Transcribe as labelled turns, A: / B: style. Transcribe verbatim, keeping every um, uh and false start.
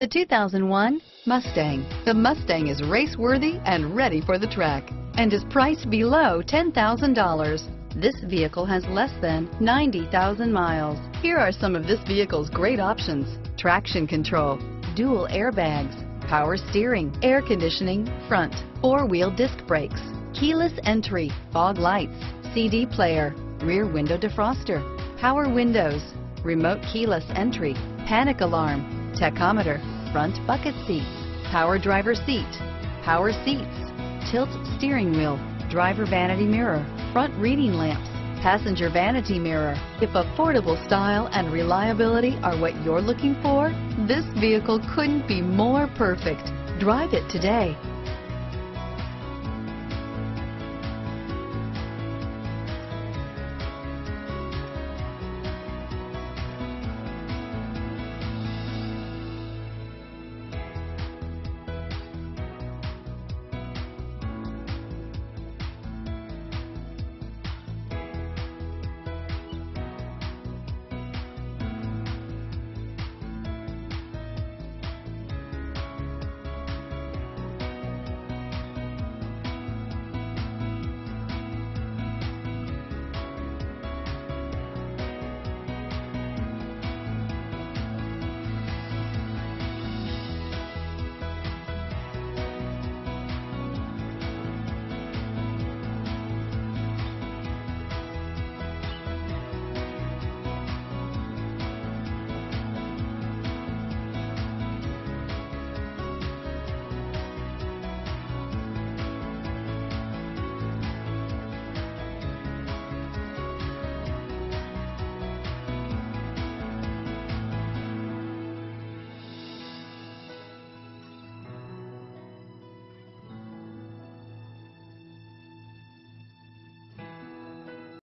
A: The two thousand one Mustang. The Mustang is race-worthy and ready for the track and is priced below ten thousand dollars. This vehicle has less than ninety thousand miles. Here are some of this vehicle's great options: traction control, dual airbags, power steering, air conditioning, front, four-wheel disc brakes, keyless entry, fog lights, C D player, rear window defroster, power windows, remote keyless entry, panic alarm, tachometer, front bucket seats, power driver seat, power seats, tilt steering wheel, driver vanity mirror, front reading lamps, passenger vanity mirror. If affordable style and reliability are what you're looking for, this vehicle couldn't be more perfect. Drive it today.